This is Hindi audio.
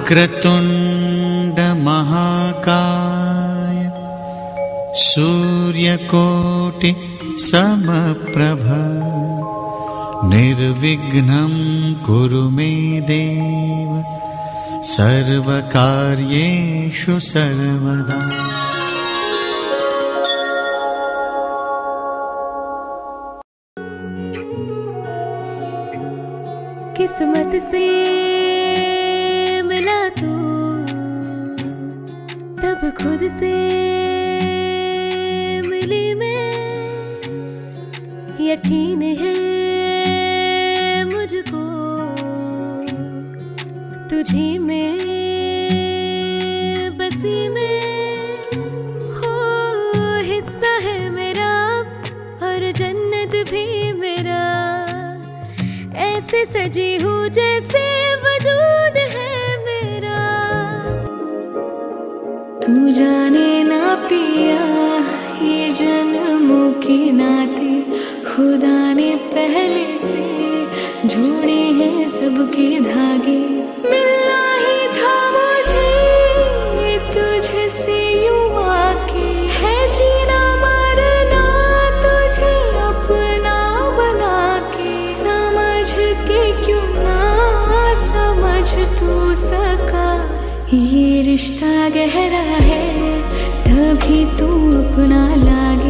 वक्रतुंड महाकाय सूर्यकोटि समप्रभ निर्विघ्नं कुरु मे देव सर्वकार्येषु सर्वदा। किस्मत से मिला तू तब खुद से मिली मैं, यकीन है मुझको तुझी में बसी मैं हो, हिस्सा है मेरा और जन्नत भी मेरा, ऐसे सजी हूँ जैसे वजूद है मेरा। तू जाने ना पिया ये जन्मों के नाते खुदा ने पहले से जोड़े हैं सबके धागे, मिलना ही था मुझे तुझसे यूं आके, है जीना मरना तुझे अपना बना के, समझ के क्यों ना समझ तू सका, ये रिश्ता गहरा है तभी तू अपना लागे।